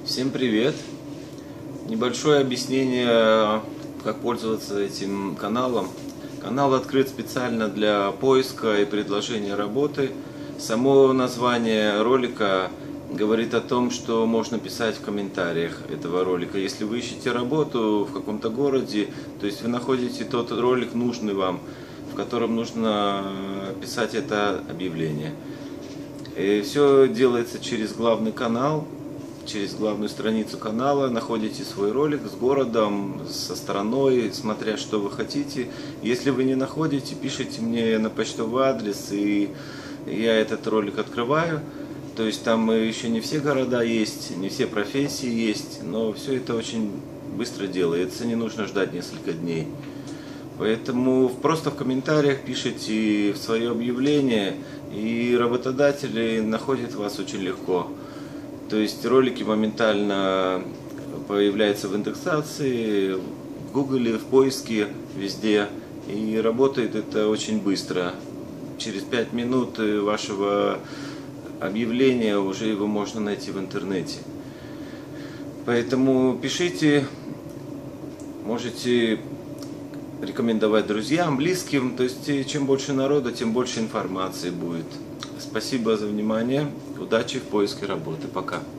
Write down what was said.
Всем привет! Небольшое объяснение, как пользоваться этим каналом. Канал открыт специально для поиска и предложения работы. Само название ролика говорит о том, что можно писать в комментариях этого ролика. Если вы ищете работу в каком-то городе, то есть вы находите тот ролик нужный вам, в котором нужно писать это объявление. И все делается через главный канал. Через главную страницу канала находите свой ролик с городом, со страной, смотря что вы хотите. Если вы не находите, пишите мне на почтовый адрес, и я этот ролик открываю. То есть там еще не все города есть, не все профессии есть, но все это очень быстро делается, не нужно ждать несколько дней. Поэтому просто в комментариях пишите свое объявление, и работодатели находят вас очень легко. То есть ролики моментально появляются в индексации, в Гугле, в поиске, везде. И работает это очень быстро. Через 5 минут вашего объявления уже его можно найти в интернете. Поэтому пишите, можете рекомендовать друзьям, близким. То есть чем больше народа, тем больше информации будет. Спасибо за внимание. Удачи в поиске работы. Пока.